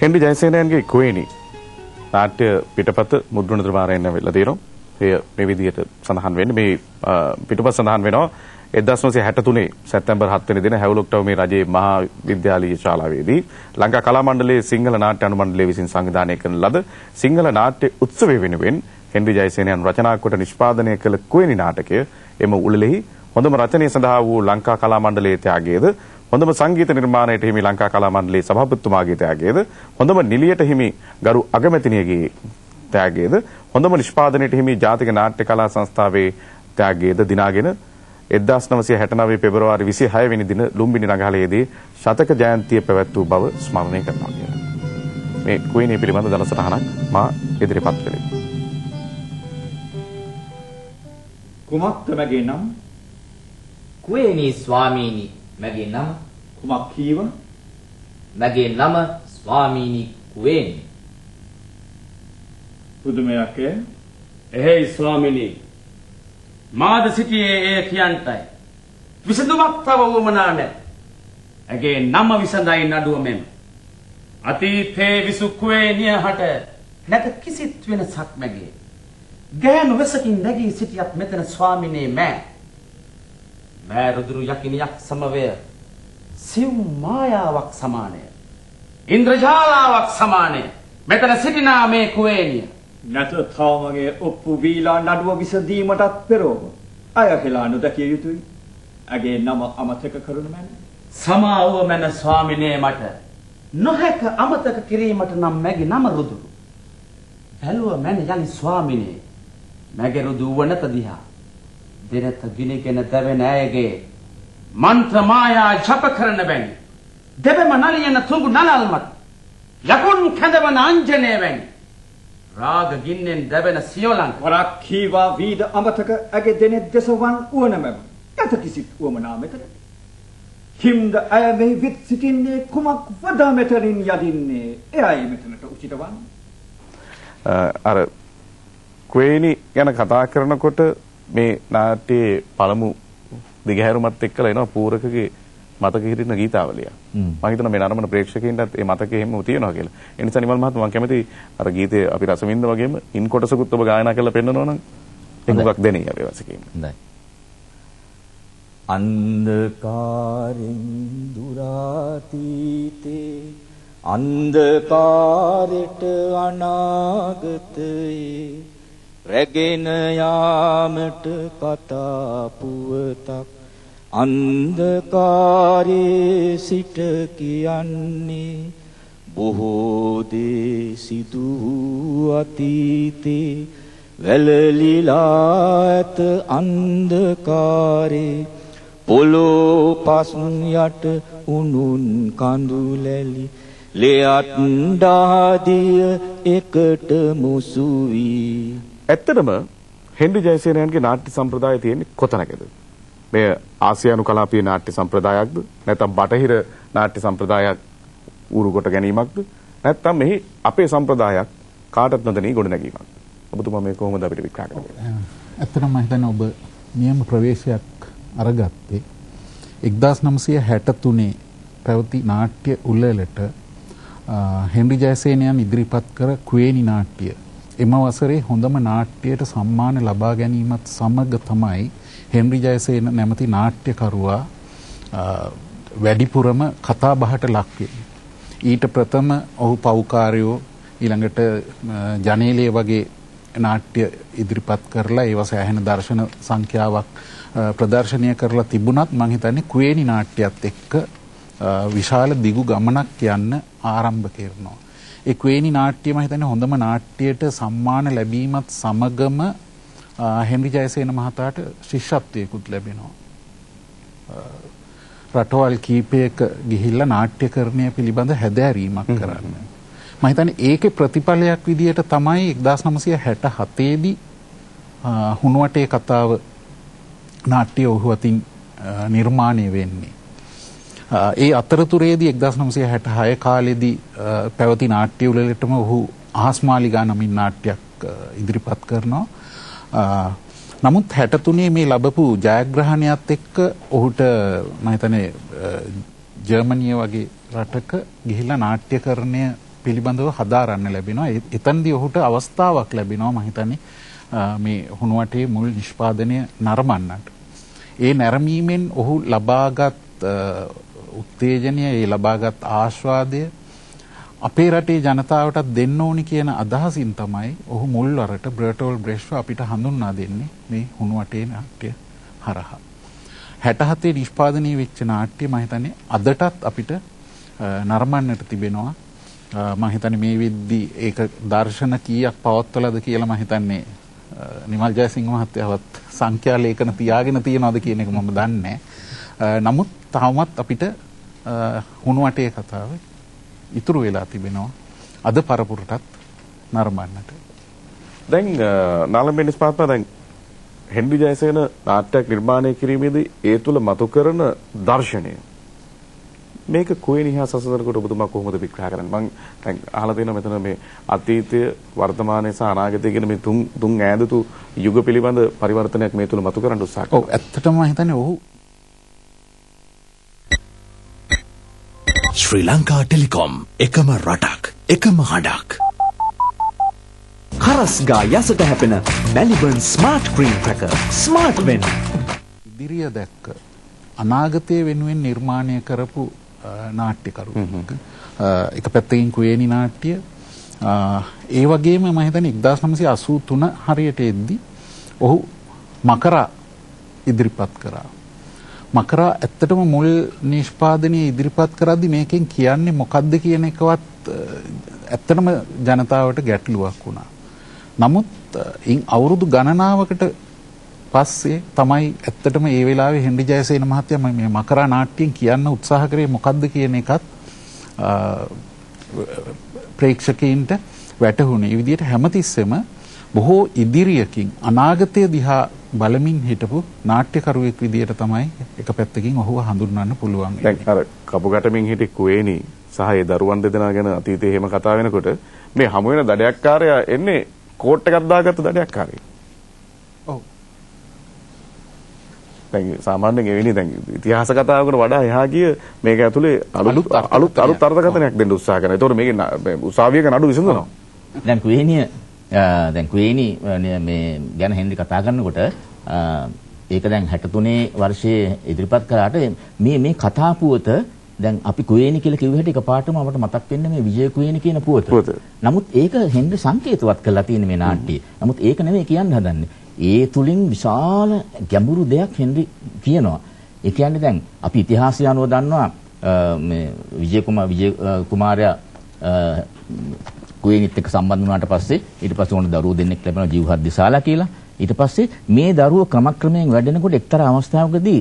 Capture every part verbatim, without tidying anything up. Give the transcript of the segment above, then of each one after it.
Henry ජයසේනයන්ගේ Kuveni නාට්‍ය පිටපත මුද්‍රණ ද්‍රමාරයෙන් වෙලා තියෙනවා. ඒ මේ විදිහට සඳහන් වෙන්නේ මේ පිටපත සඳහන් වෙනවා එක්දාස් නවසිය හැට තුනේ සැප්තැම්බර් හත වෙනි දින හැවුලොක්ටව මේ රජයේ මහා විද්‍යාලීය ශාලාවේදී ලංකා කලා මණ්ඩලයේ සිංහල නාට්‍ය අනුමණ්ඩලය විසින් සංවිධානය කරන ලද සිංහල නාට්‍ය උත්සවය වෙනුවෙන් හෙන්රි ජයසේනයන් රචනා කොට නිෂ්පාදනය කළ කුවේණි නාටකය එම උළෙලෙහි හොඳම රචනය සඳහා වූ ලංකා කලා මණ්ඩලයේ ත්‍යාගයේද හොඳම සංගීත නිර්මාණයට හිමි ලංකා කලා මණ්ඩලයේ සභාපතිතුමාගේ ත්‍යාගයේද හොඳම නිලියට හිමි ගරු අගමැතිනියගේ ත්‍යාගයේද හොඳම නිෂ්පාදනයට හිමි ජාතික නාට්‍ය කලා සංස්ථාවේ ත්‍යාගයේද දිනාගෙන එක්දාස් නවසිය හැට නවය පෙබරවාරි විසිහය වෙනි දින ලුම්බිනි රඟහලේදී ශතක ජයන්තිය පැවැත් වූ බව ස්මරණය කරනවා කියලා. මේ කුවේණිය පිළිබඳ දලසටහනක් මා ඉදිරිපත් කළේ. කුමක්ද මගේ නම? කුවේණී ස්වාමීනි මගේ නම. කුමක් කීව? මගේ නම ස්වාමීනි කුවේණී. පුදුමයක් ඈ. එහෙයි ස්වාමීනි. මාද සිටියේ ඒ කියන්ටයි. විසඳුමක් තව වුමනා නැත. ඇගේ නම විසඳයි නඩුව මෙම. අතීතයේ විසු කුවේණිය හට නැත කිසිත් වෙනසක් මැගේ. ගෑනු වෙසකින් නැගී සිටියත් මෙතන ස්වාමිනේ මෑ. මෑ රුදුරු යකිනියක් සමවය සිව් මායාවක් සමානය. ඉන්ද්‍රජාලාවක් සමානය. මෙතන සිටිනා මේ කුවේණිය. නැත තවමගේ ඔප්පු වීලා නඩුව විසඳීමටත් පෙරෝව. අය හෙලා නොදැකිය යුතුයි. ඇගේ නම අමතක කරනු මැන. සමාව මැන ස්වාමිනේ මට. නොහැක අමතක කිරීමට නම් මැගේ නම රුදුරු. බැලුව මැන යලි ස්වාමිනේ. මැගේ රුදු වනත දිහා. දෙනත ගිනිගෙන දැවෙන ඇයගේ මන්ත්‍ර මායා ජප කරන බැනි. දෙබම නලියන තුඟු නලල්මත්. යකුන් කැඳවන අංජනය වැනි. රාග ගින්නෙන් දැවෙන සියොලංක. වරක් කීවා වීද අමතක ඇගේ දෙනෙත් දෙසවන් උවනමැම. යත කිසිත් උවමනා මෙතන. හිම්ද අය මෙහි විත් සිටින්නේ කුමක් වදා මෙතනින් යදින්නේ. එයයි මෙතනට උචිත වන්නේ. අර කුවේණි ගැන කතා කරනකොට මේ නාට්‍යයේ පළමු දිගහැරුමත් එක්කලා එනවා පූරකගේ මතක හිටින ගීතාවලිය. මම හිතනවා මේ නරඹන ප්‍රේක්ෂකයින්ටත් ඒ මතකෙ හැමෝ තියෙනවා කියලා. ඒ නිසා නිමල් මහත්මයා මම කැමති අර ගීතේ අපි රස විඳ වගේම ඉන් කොටසකුත් ඔබ ගායනා කරලා පෙන්නනවා නම් ඒක මොකක් දෙන්නේ අපි වාසිකේ. හොඳයි. අන්ධකාරෙන් දුරාතීතේ අන්ධකාරෙට අනාගතයේ රැගෙන යාමට කතා පුවතක් අන්ධකාරයේ සිට කියන්නේ බොහෝ දේ සිදු අතීතේ වැළලීලා ඇත අන්ධකාරේ පොළොව පස් යට උණුන් කඳුලැලි ලෙයත් ඩාදිය එකට මුසු වී. ඇත්තටම හෙන්රි ජයසේනයන්ගේ නාට්‍ය සම්ප්‍රදාය තියෙන්නේ කොතනකද? මේ ආසියානු කලාපීය නාට්‍ය සම්ප්‍රදායක්ද නැත්නම් බටහිර නාට්‍ය සම්ප්‍රදායක් ඌරු කොට ගැනීමක්ද නැත්නම් මෙහි අපේ සම්ප්‍රදායක් කාටත් නොදැනී ගොඩනැගීමක්? ඔබතුමා මේ කොහොමද අපිට විග්‍රහ කරන්නේ? ඇත්තටම මම හිතන්නේ ඔබ නියම ප්‍රවේශයක් අරගත්තේ එක්දාස් නවසිය හැට තුනේ පැවති නාට්‍ය උළෙලට හෙන්රි ජයසේනයන් ඉදිරිපත් කර කුවේණි නාට්‍ය එම වසරේ හොඳම නාට්‍යයට සම්මාන ලබා ගැනීමත් සමග තමයි හෙන්රි ජයසේන නැමැති නාට්‍යකරුවා වැඩිපුරම කතා බහට ලක් වෙන්නේ. ඊට ප්‍රථම ඔහු පෞකාරයෝ ඊළඟට ජනේලය වගේ නාට්‍ය ඉදිරිපත් කරලා ඒව සෑහෙන දර්ශන සංඛ්‍යාවක් ප්‍රදර්ශනය කරලා තිබුණත් මම හිතන්නේ කුවේණි නාට්‍යයත් එක්ක විශාල දිගු ගමනක් යන්න ආරම්භ කරනවා. ඒ කුවේණි නාට්‍ය මම හිතන්නේ හොඳම නාට්‍යයට සම්මාන ලැබීමත් සමගම හෙන්රි ජයසේන මහතාට ශිෂ්‍යත්වයකුත් ලැබෙනවා. රටවල් කීපයක ගිහිල්ලා නාට්‍යකරණය පිළිබඳ හැදෑරීමක් කරන්න. මම හිතන්නේ ඒකේ ප්‍රතිඵලයක් විදියට තමයි එක්දාස් නවසිය හැට හතේ දී හුණුවටේ කතාව නාට්‍ය ඔහු අතින් නිර්මාණය වෙන්නේ. ඒ අතරතුරේදී එක්දාස් නවසිය හැට හය කාලෙදී පැවති නාට්‍ය උළෙලටම ඔහු අහස්මාලිගා නමින් නාට්‍යයක් ඉදිරිපත් කරනවා. නමුත් හැට තුනේ මේ ලැබපු ජයග්‍රහණයත් එක්ක ඔහුට මම හිතන්නේ ජර්මනිය වගේ රටක ගිහිල්ලා නාට්‍යකරණය පිළිබඳව හදාරන්න ලැබෙනවා. එතනදී ඔහුට අවස්ථාවක් ලැබෙනවා මම හිතන්නේ මේ හුණුවටේ මුල් නිෂ්පාදනය නරඹන්නට. ඒ නැරඹීමෙන් ඔහු ලබාගත් උත්තේජනය, ඒ ලබාගත් ආස්වාදය අපේ රටේ ජනතාවටත් දෙන්න ඕනි කියන අදහසින් තමයි ඔහු මුල්වරට බර්ටෝල් බ්‍රෙෂ්ව අපිට හඳුන්වා දෙන්නේ මේ හුණුවටේ නාට්‍ය හරහා. හැට හතේ නිෂ්පාදනය වෙච්ච නාට්‍ය මම හිතන්නේ අදටත් අපිට නරඹන්නට තිබෙනවා. මම හිතන්නේ මේ වෙද්දී ඒක දර්ශන කීයක් පවත්වලද කියලා මම හිතන්නේ නිමල් ජයසිංහ මහත්තයාවත් සංඛ්‍යා ලේඛන තියාගෙන තියනවාද කියන එක මම දන්නේ නැහැ. නමුත් තාමත් අපිට හුණුවටේ කතාව ඉතුරු වෙලා තිබෙනවා අද පරපුරටත් නරඹන්නට. දැන් නාලම්බේ නිෂ්පාදක දැන් හෙන්රි ජයසේන නාට්‍යයක් නිර්මාණය කිරීමේදී ඒ තුල මතු කරන දර්ශනය මේක කුවේණි හා සසඳනකොට ඔබතුමා කොහොමද විග්‍රහ කරන්නේ? මම දැන් අහලා තියෙනවා මෙතන මේ අතීතය, වර්තමානය සහ අනාගතය කියන මේ තුන් තුන් ඈඳුතු යුග පිළිබඳ පරිවර්තනයක් මේ තුල මතු කරන්න උත්සාහ කරනවා. ඔව් ඇත්තටම මම හිතන්නේ ඔහු ශ්‍රී ලංකා ටෙලිකොම් එකම රටක් එකම හඩක්. හරස්ගා යසට හැපෙන Maliban smart cream cracker smart වෙන්. ඉදිරිය දැක්ක අනාගතය වෙනුවෙන් නිර්මාණය කරපු නාට්‍යකරුවෙක්. එක පැත්තකින් කුවේණි නාට්‍ය ඒ වගේම මම හිතන්නේ එක්දාස් නවසිය අසූ තුන හරියට එද්දි ඔහු මකරා ඉදිරිපත් කරා. මකරා ඇත්තටම මුල් නිෂ්පාදනය ඉදිරිපත් කරද්දි මේකෙන් කියන්නේ මොකද්ද කියන එකවත් ඇත්තටම ජනතාවට ගැටලුවක් වුණා. නමුත් අවුරුදු ගණනාවකට පස්සේ තමයි ඇත්තටම ඒ වෙලාවේ හෙන්රි ජයසේන මහත්තයා මේ මකරා නාට්‍යයෙන් කියන්න උත්සාහ කරේ මොකද්ද කියන එකත් ප්‍රේක්ෂකයින්ට වැටහුණේ. ඒ විදිහට හැමතිස්සෙම බොහෝ ඉදිරියකින් අනාගතය දිහා බලමින් හිටපු නාට්‍යකරුවෙක් විදිහට තමයි එක පැත්තකින් ඔහුව හඳුන්වන්න පුළුවන්. දැන් අර කපුගැටමින් හිටි කුවේණි සහ ඒ දරුවන් දෙදෙනා ගැන අතීතයේ එහෙම කතා වෙනකොට මේ හමු වෙන දඩයක්කාරයා එන්නේ කෝට් එකක් දාගත්ත දඩයක්කාරයෙක්. ඔව්. දැන් සාමාන්‍යයෙන් එවෙලි දැන් ඉතිහාස කතාවකට වඩා එහා ගිය මේක ඇතුලේ අලුත් අලුත් අලුත් අර්ථකථනයක් දෙන්න උත්සාහ කරනවා. ඒතකොට මේකේ උසාවියක නඩු විසඳනවා. දැන් කුවේණිය දැන් කුවේණි මේ ගැන හෙන්රි කතා කරනකොට ඒක දැන් හැට තුනේ වර්ෂයේ ඉදිරිපත් කරාට මේ මේ කතා පුවත දැන් අපි කුවේණි කියලා කිව්ව හැටි එකපාරටම අපට මතක් වෙන්නේ මේ විජය කුවේණි කියන පුවත. නමුත් ඒක හෙන්රි සංකේතවත් කරලා තියෙන මේ නාට්‍යය. නමුත් ඒක නෙමෙයි කියන්න හදන්නේ. ඒ තුලින් විශාල ගැඹුරු දෙයක් හෙන්රි කියනවා. ඒ කියන්නේ දැන් අපි ඉතිහාසය අනුව දන්නවා මේ විජය කුමාර විජය කුමාරයා කුවේණිත් එක්ක සම්බන්ධ වුණාට පස්සේ ඊට පස්සේ උන් දරුවෝ දෙන්නෙක් ලැබෙනවා ජීවහත් දිසාලා කියලා. ඊට පස්සේ මේ දරුවෝ ක්‍රමක්‍රමයෙන් වැඩෙනකොට එක්තරා අවස්ථාවකදී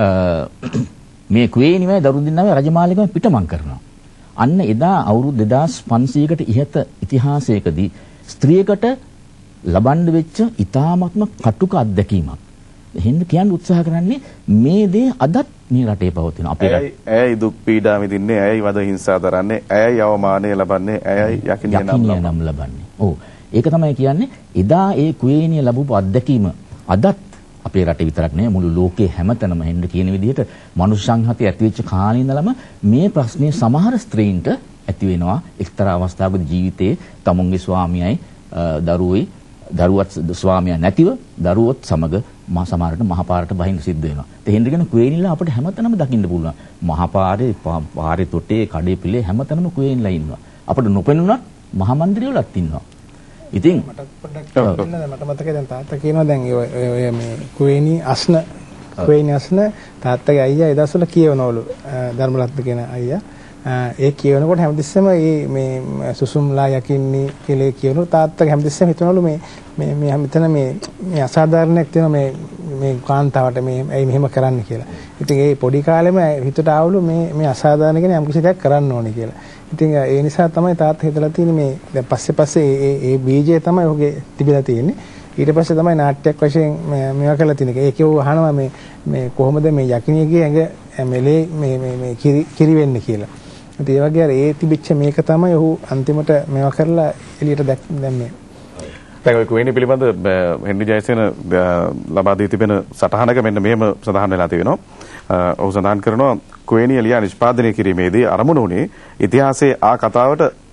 මේ කුවේණිම දරුවෝ දෙන්නම රජමාලිගම පිටමං කරනවා. අන්න එදා අවුරුදු දෙදාස් පන්සීයකට ඉහත ඉතිහාසයකදී ස්ත්‍රියකට ලබන්න වෙච්ච ඉතාමත්ම කටුක අත්දැකීමක්. එහෙනම් කියන්න උත්සාහ කරන්නේ මේ දේ අදත් මේ රටේ පවතින අපේ ඇයි ඇයි දුක් පීඩා විඳින්නේ, ඇයි වද හිංසා දරන්නේ, ඇයි අවමානය ලබන්නේ, ඇයි යකිනිය නම් ලබන්නේ. ඔව්. ඒක තමයි කියන්නේ එදා ඒ කුවේණිය ලැබුපු අත්දැකීම අදත් අපේ රටේ විතරක් නෙවෙයි මුළු ලෝකේ හැමතැනම හෙන්න කියන විදිහට මනුෂ්‍ය සංහතිය ඇති වෙච්ච කාලේ ඉඳලම මේ ප්‍රශ්නේ සමහර ස්ත්‍රීන්ට ඇති වෙනවා. එක්තරා අවස්ථාවකදී ජීවිතයේ තමුන්ගේ ස්වාමියයි දරුවෝයි දරුවත් ස්වාමියා නැතිව දරුවොත් සමග මහ සමහරට මහපාරට බහින්න සිද්ධ වෙනවා. ඒ හෙන්රිගෙන කුවේණිලා අපිට හැමතැනම දකින්න පුළුවන්. මහපාරේ පාරේ තොටේ කඩේ පිළේ හැමතැනම කුවේණිලා ඉන්නවා. අපිට නොපෙනුනත් මහා මන්දිරවලත් ඉන්නවා. ඉතින් මට පොඩ්ඩක් මට මතකයි දැන් තාත්තා කියනවා දැන් ඔය මේ කුවේණි අස්න කුවේණි අස්න තාත්තගේ අයියා ඒ දවස්වල කියවනවලු ධර්මරත්න කියන අයියා. ඒ කියනකොට හැමතිස්සෙම මේ මේ සුසුම්ලා යකින්නි කියලා කියනකොට තාත්තා හැමතිස්සෙම හිතනවලු මේ මේ මේ මෙතන මේ මේ අසාධාරණයක් තියෙනවා මේ මේ කාන්තාවට මේ ඇයි මෙහෙම කරන්න කියලා. ඉතින් ඒ පොඩි කාලෙම හිතට ආවලු මේ මේ අසාධාරණ කෙනෙක් යම් කිසි දෙයක් කරන්න ඕනේ කියලා. ඉතින් ඒ නිසා තමයි තාත්තා හිතලා තියෙන්නේ මේ දැන් පස්සේ පස්සේ ඒ ඒ බීජය තමයි ඔහුගේ තිබිලා තියෙන්නේ. ඊට පස්සේ තමයි නාට්‍යයක් වශයෙන් මේවා කරලා තියෙන්නේ. ඒකේ ඔහු අහනවා මේ මේ කොහොමද මේ යකිනියගේ ඇඟ මෙලේ මේ මේ මේ කිරි කිරි වෙන්නේ කියලා. ඉතින් ඒ වගේ අර ඒ තිබිච්ච මේක තමයි ඔහු අන්තිමට මේවා කරලා එළියට දැම්මේ. දැන් ඔය කුවේණි පිළිබඳ හෙන්රි ජයසේන ලබා දී තිබෙන සටහනක මෙන්න මෙහෙම සඳහන් වෙලා තියෙනවා. ඔහු සඳහන් කරනවා කුවේණිය ලියා නිෂ්පාදනය කිරීමේදී අරමුණ උනේ ඉතිහාසයේ ආ කතාවට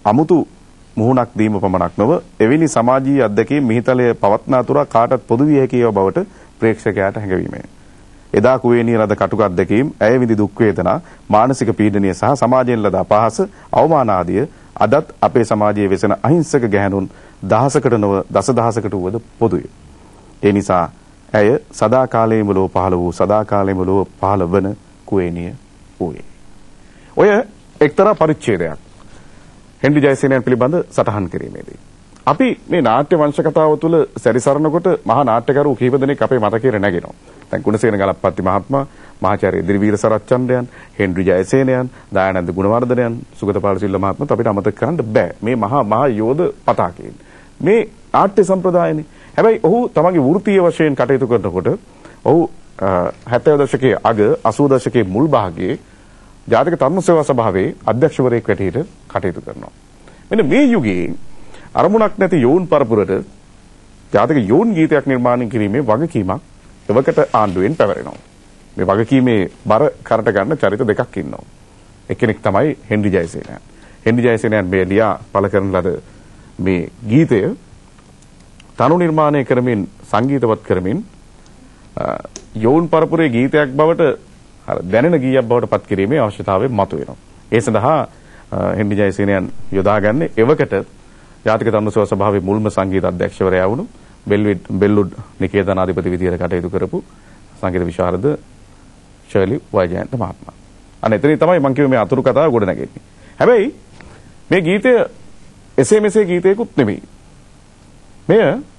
අමුතු මුහුණක් දීම පමණක් නොව එවැනි සමාජීය අත්දැකීම් මිහිතලයේ පවත්නා තුරා කාටත් පොදු විය හැකියව බවට ප්‍රේක්ෂකයාට හැඟවීමයි. එදා කුවේණී රද කටුක අත්දැකීම්, ඇය විඳි දුක් වේදනා, මානසික පීඩනය සහ සමාජයෙන් ලද අපහාස, අවමාන ආදිය අදත් අපේ සමාජයේ වෙසෙන අහිංසක ගැහැණුන් දහසකට නොව දසදහසකට වුවද පොදුය. ඒ නිසා ඇය සදාකාලයේම ලෝ පහළ වූ සදාකාලයේම ලෝ පහළ වන කුවේණිය වූයේ. ඔය එක්තරා පරිච්ඡේදයක් හෙන්රි ජයසේනයන් පිළිබඳ සටහන් කිරීමේදී අපි මේ නාට්‍ය වංශ කතාව තුළ සැරිසරනකොට මහා නාට්‍යකරු කීප දෙනෙක් අපේ මතකයේ නැගෙනවා. දැන් ගුණසේන ගලප්පත්ති මහත්මයා, මහාචාර්ය දිරිවීර සරච්චන්ද්‍රයන්, හෙන්රි ජයසේනයන්, දයානන්ද ගුණවර්ධනයන්, සුගත පාලසිල්ල මහත්මයාත් අපිට අමතක කරන්න බෑ. මේ මහා මහා යෝධ පතාකයන්. මේ නාට්‍ය සම්ප්‍රදායනේ. හැබැයි ඔහු තමන්ගේ වෘත්තීය වශයෙන් කටයුතු කරනකොට ඔහු හැත්තෑ දශකයේ අග අසූ දශකයේ මුල් භාගයේ ජාතික තරුණ සේවා සභාවේ අධ්‍යක්ෂවරයෙක් හැටියට කටයුතු කරනවා. මෙන්න මේ යුගයේ අරමුණක් නැති යෝන් පරපුරට ජාතික යෝන් ගීතයක් නිර්මාණය කිරීමේ වගකීමක් එවකට ආණ්ඩුවෙන් පැවරෙනවා. මේ වගකීමේ බර කරට ගන්න චරිත දෙකක් ඉන්නවා. එක්කෙනෙක් තමයි හෙන්රි ජයසේනයන්. හෙන්රි ජයසේනයන් මේ ලියා පළ කරන ලද මේ ගීතය තනු නිර්මාණය කරමින් සංගීතවත් කරමින් යෝන් පරපුරේ ගීතයක් බවට දැනෙන ගීයක් බවට පත් කිරීමේ අවශ්‍යතාවය මතුවෙනවා. ඒ සඳහා හෙන්රි ජයසේනයන් යොදාගන්නේ එවකට ජාතික තරුණ සේවා සභාවේ මුල්ම සංගීත අධ්‍යක්ෂවරයා වුණු බෙල්විඩ් බෙල්ලුඩ් නිකේතනාධිපති විදියට කටයුතු කරපු සංගීත විශාරද ශර්ලි වයජයන්ත මහත්මයා. අන්න එතනින් තමයි මම කිව්වේ මේ අතුරු කතාව ගොඩ නැගෙන්නේ. හැබැයි මේ ගීතය එසේ මෙසේ ගීතයකුත් නෙමෙයි. මෙය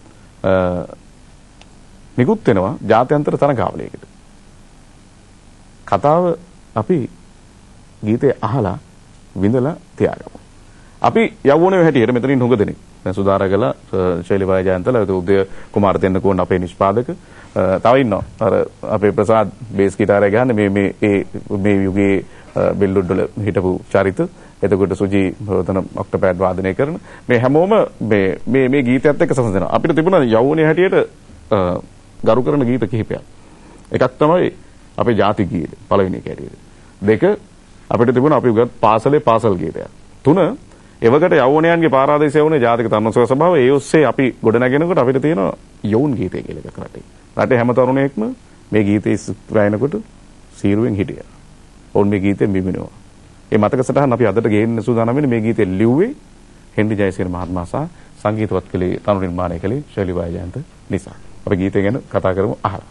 නිකුත් වෙනවා ජාත්‍යන්තර තරගාවලියකට. කතාව අපි ගීතය අහලා විඳලා තියාගමු. අපි යවුණේ හැටියට මෙතනින් හුඟ දෙනෙක්. දැන් සුදාරගල ශෛලි වයජයන්තලා උදය කුමාර තෙන්නකෝන් අපේ නිෂ්පාදක තව ඉන්නවා. අර අපේ ප්‍රසාද් බේස් ගිටාරය ගහන්නේ මේ මේ ඒ මේ යුගයේ බෙල්ලුඩ් වල හිටපු චරිත. එතකොට සුජී තන ඔක්ටෝපෑඩ් වාදනය කරන මේ හැමෝම මේ මේ මේ ගීතයත් එක්ක සම්බන්ධ වෙනවා. අපිට තිබුණා යවුණේ හැටියට ගරු කරන ගීත කිහිපයක්. එකක් තමයි අපේ ජාතික ගීත පළවෙනි එක හැටියට. දෙක අපිට තිබුණා අපි උගත් පාසලේ පාසල් ගීතයක්. තුන එවකට යෞවනයන්ගේ පාරාදීසය වුණේ ජාතික තරුණ සේවා සභාව. ඒ ඔස්සේ අපි ගොඩනගෙනකොට අපිට තියෙනවා යෞන් ගීතය කියලා එකක් රටේ. රටේ හැම තරුණයෙක්ම මේ ගීතේ ගායනකොට සීරුවෙන් හිටියා. ඔවුන් මේ ගීතෙන් බිමිනවා. ඒ මතක සටහන අපි අදට ගේන්න සූදානම් වෙන්නේ මේ ගීතේ ලිව්වේ හෙන්රි ජයසේන මහත්මයා සහ සංගීතවත් කළේ තනු නිර්මාණය කළේ ශෛලි වයජයන්ත නිසා. අපි ගීතය ගැන කතා කරමු අහලා.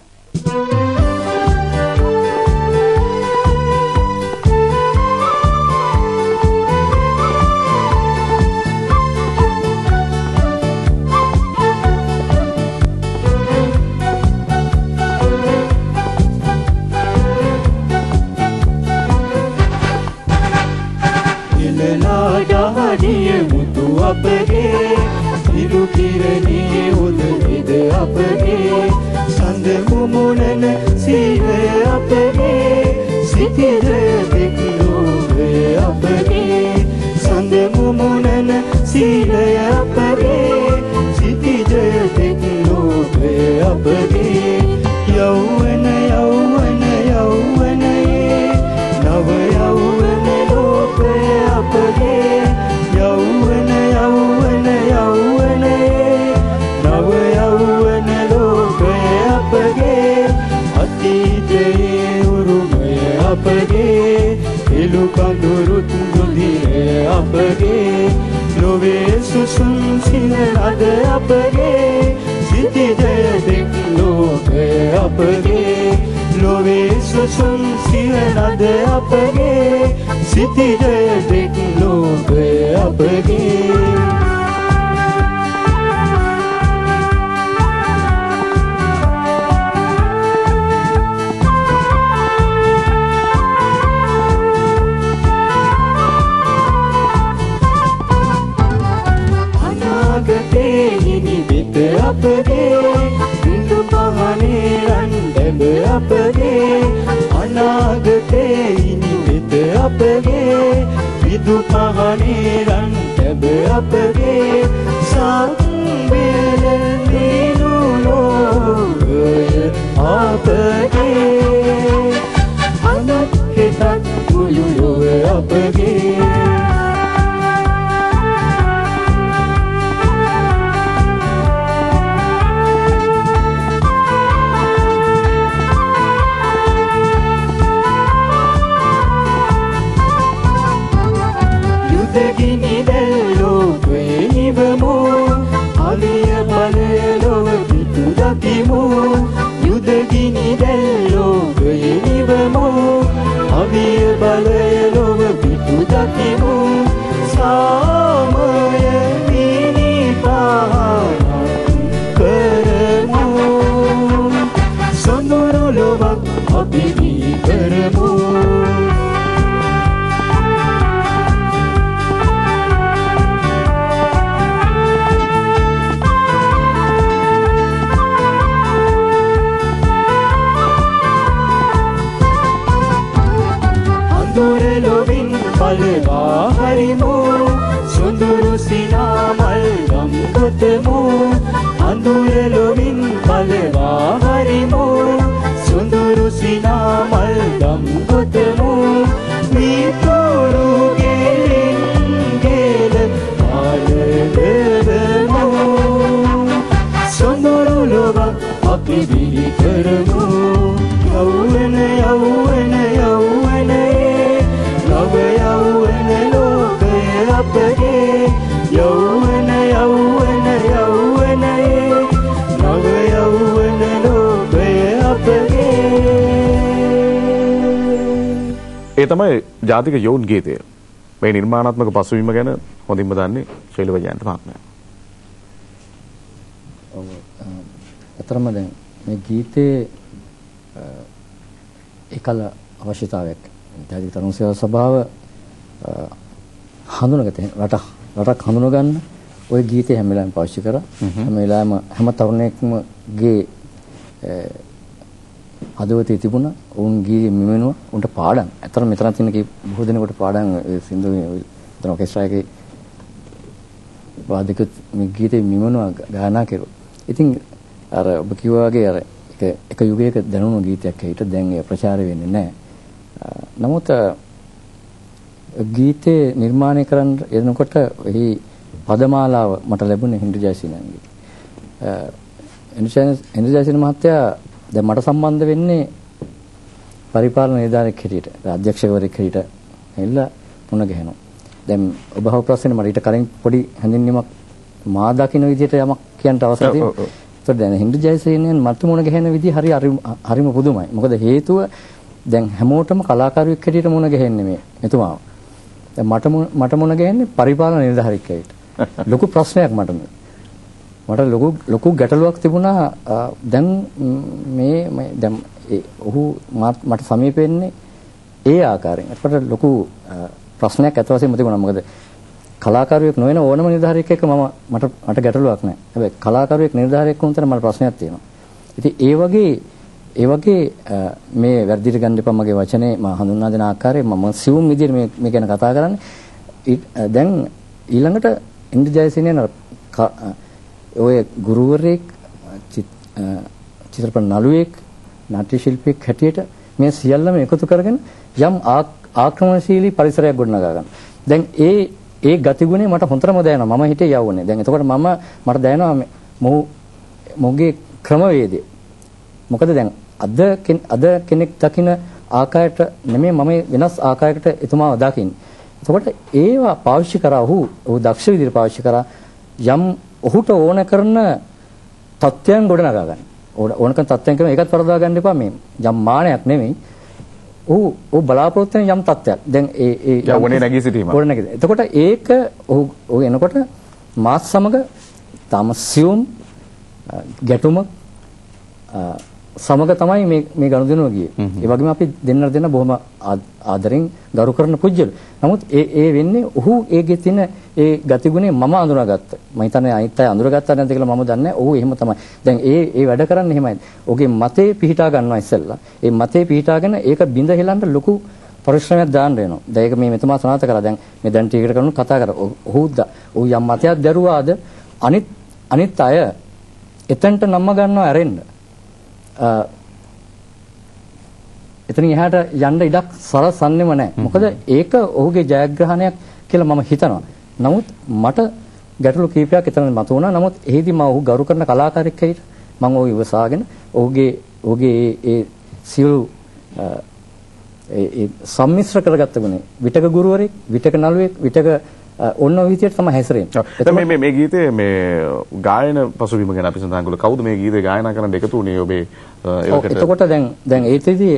අපගේ ඉරු කිරණී උදවිද අපගේ සඳ මුමුණන සීලය අපගේ සිතිද දෙක්ලෝවය අපගේ සඳ මුමුණන සීලය අපගේ සිතිද දෙක්ලෝවය අපගේ යෞවන යෞවන යෞවනයේ නව යෞවන ලෝකය අපගේ යෞවන යෞවන යෞවනයේ නව යෞවන ලෝකය අපගේ අතීතයේ උරුමය අපගේ එළු කඳුරුත් දුදිය අපගේ ලොවේ සුසුම් සිනහද අපගේ සිටිජය දෙක් ලෝකය අපගේ ලොවේ සුසුම් සිනහද අපගේ සිටිජය දෙක් ලෝකය අපගේ අනාගතේ හිමිවිත අපගේ ඉඳු පහනේ රන්දැබ අපගේ අනාගතේ හිමිවිත අපගේ විදු පහනේ රන්දැබ අපගේ සංවේල දීනු ලෝකය අපගේ අනත් හිතක් මුළු ලොව අපගේ යුදගිනි දැල්ලෝකේ නිවමු අවිය බලය ලොව පිටු දකිමු යුදගිනි දැල්ලෝකේ නිවමු අවිය බලය ලොව පිටු දකිමු සාමය විනිපාන කරමු සොඳුරු ලොවක් අපි දී කරමු අඳුරලොවින් බලවා හරිමු සොඳුරු සිනාමල් ගම් ගොතමු අඳුරලොවින් බලවා හරිමු සොඳුරු සිනාමල් ගම් ගොතමු මිතුරු ගෙලින් ගෙල පාලදෙවමු සොඳුරු ලොවක් අපි බිහි කරමු යෞවන යෞවන යෞවනයේ නව යෞවන ලෝකය අපගේ යෞවන යෞවන යෞවනයේ නව යෞවන ලෝකය අපගේ ඒ තමයි ජාතික යෝන් ගීතය. මේ නිර්මාණාත්මක පසුබිම ගැන හොඳින්ම දන්නේ ශෛලව ජයන්ත මහත්මයා. ඔව් අතරම දැන් මේ ගීතේ එකල අවශ්‍යතාවයක් ජාතික තරුණ සේවා සභාව හඳුනගත රට රටක් හඳුන ගන්න ওই ගීතේ හැම වෙලාවෙම පාවිච්චි කරා හැම වෙලාවෙම හැම තරුණයෙක්ම ගේ හදවතේ තිබුණ උන් ගී මෙමෙනුව උන්ට පාඩම් අතර මෙතන තියෙන කී බොහෝ දෙනෙකුට පාඩම් සින්දු මෙතන ඔකෙස්ට්‍රා එකේ වාදක මේ ගීතේ මෙමෙනුව ගායනා කෙරුවා. ඉතින් අර ඔබ කිව්වා වගේ අර එක එක යුගයක දැනුණු ගීතයක් හිට දැන් ඒ ප්‍රචාරය වෙන්නේ නැහැ. නමුත් ගීතේ නිර්මාණය කරන්න එනකොට එහි පදමාලාව මට ලැබුණේ හින්දු ජයසීනන්ගේ. හින්දු ජයසීන මහත්තයා දැන් මට සම්බන්ධ වෙන්නේ පරිපාලන නිලධාරියෙක් හැටියට, අධ්‍යක්ෂකවරයෙක් හැටියට ඇවිල්ලා මුණ ගැහෙනවා. දැන් ඔබ අහපු ප්‍රශ්නේ මට ඊට කලින් පොඩි හැඳින්වීමක් මා දකින්න විදිහට යමක් කියන්න අවශ්‍ය තියෙනවා. ඒත් දැන් හින්දු ජයසීනන් මට මුණ ගැහෙන විදිහ හරි හරිම පුදුමයි. මොකද හේතුව දැන් හැමෝටම කලාකාරයෙක් හැටියට මුණ ගැහෙන්නේ මේ මෙතුමාව. දැන් මට මට මුණ ගැහෙන්නේ පරිපාලන නිලධාරියෙක් හැටියට. ලොකු ප්‍රශ්නයක් මට මේ. මට ලොකු ලොකු ගැටලුවක් තිබුණා දැන් මේ දැන් ඔහු මට සමීප වෙන්නේ ඒ ආකාරයෙන්. ඒකට ලොකු ප්‍රශ්නයක් අත වශයෙන්ම තිබුණා. මොකද කලාකාරයෙක් නොවන ඕනම නිලධාරියෙක් එක්ක මම මට මට ගැටලුවක් නැහැ. හැබැයි කලාකාරයෙක් නිලධාරියෙක් වුණාට මට ප්‍රශ්නයක් තියෙනවා. ඉතින් ඒ වගේ ඒ වගේ මේ වැඩිට ගන්න එපා මගේ වචනේ මම හඳුන්වා දෙන ආකාරයෙන් මම සිවුම් විදිහට මේ මේ ගැන කතා කරන්නේ. දැන් ඊළඟට ඉන්දු ජයසේනයන් ඔය ගුරුවරයෙක් චිත්‍රපට නළුවෙක් නාට්‍ය ශිල්පියෙක් හැටියට මේ සියල්ලම එකතු කරගෙන යම් ආක්‍රමණශීලී පරිසරයක් ගොඩනගා ගන්න. දැන් ඒ ඒ ගතිගුණේ මට හොඳටම දැනෙනවා. මම හිතේ යවුනේ. දැන් එතකොට මම මට දැනෙනවා මොහු මොහුගේ ක්‍රමවේදය. මොකද දැන් අද අද කෙනෙක් දකින ආකාරයට නෙමෙයි මම වෙනස් ආකාරයකට එතුමාව දකින්නේ. එතකොට ඒවා පාවිච්චි කරා ඔහු ඔහු දක්ෂ විදිහට පාවිච්චි කරා යම් ඔහුට ඕන කරන තත්ත්වයන් ගොඩනගා ගන්න. ඕන කරන තත්ත්වයන් කියන එකත් වරදවා ගන්න එපා මේ යම් මානයක් නෙමෙයි. ඔහු ඔහු බලාපොරොත්තු වෙන යම් තත්ත්වයක්. දැන් ඒ ඒ යවුනේ නැගී සිටීම. ගොඩ නැගී. එතකොට ඒක ඔහු ඔහු එනකොට මාත් සමග තම සියුම් ගැටුම සමග තමයි මේ මේ ගනුදෙනුව ගියේ. ඒ වගේම අපි දෙන්නට දෙන්න බොහොම ආදරෙන් ගරු කරන පුජ්‍යල. නමුත් ඒ ඒ වෙන්නේ ඔහු ඒකේ තියෙන ඒ ගතිගුණේ මම අඳුනාගත්තා. මම හිතන්නේ අනිත් අය අඳුරගත්තා නැද්ද කියලා මම දන්නේ නැහැ. ඔහු එහෙම තමයි. දැන් ඒ ඒ වැඩ කරන්නේ එහෙමයි. ඔහුගේ මතේ පිහිටා ගන්නවා ඉස්සෙල්ලා. ඒ මතේ පිහිටාගෙන ඒක බිඳ හෙලන්න ලොකු පරිශ්‍රමයක් දාන්න වෙනවා. දැන් ඒක මේ මෙතුමා සනාථ කරා. දැන් මේ දැන් ටිකට කරනු කතා කරා. ඔහු ඔහු යම් මතයක් දරුවාද අනිත් අනිත් අය එතනට නම්ම ගන්නවා ඇරෙන්න. එතනින් එහාට යන්න ඉඩක් සලසන්නේම නැහැ. මොකද ඒක ඔහුගේ ජයග්‍රහණයක් කියලා මම හිතනවා. නමුත් මට ගැටලු කීපයක් එතන මතුවුණා. නමුත් එහිදී මම ඔහු ගරු කරන කලාකාරයෙක් හැටියට මම ඔහු ඉවසාගෙන ඔහුගේ ඔහුගේ ඒ සියලු ඒ සම්මිශ්‍ර කරගත්ත ගුණේ විතක ගුරුවරයෙක්, විතක නළුවෙක්, විතක ඔන්න ඔය විදිහට තමයි හැසිරෙන්නේ. දැන් මේ මේ ගීතේ මේ ගායන පසුබිම ගැන අපි සඳහන් කළා. කවුද මේ ගීතේ ගායනා කරන්න එකතු වුණේ ඔබේ ඒකට? එතකොට දැන් දැන් ඒතෙදී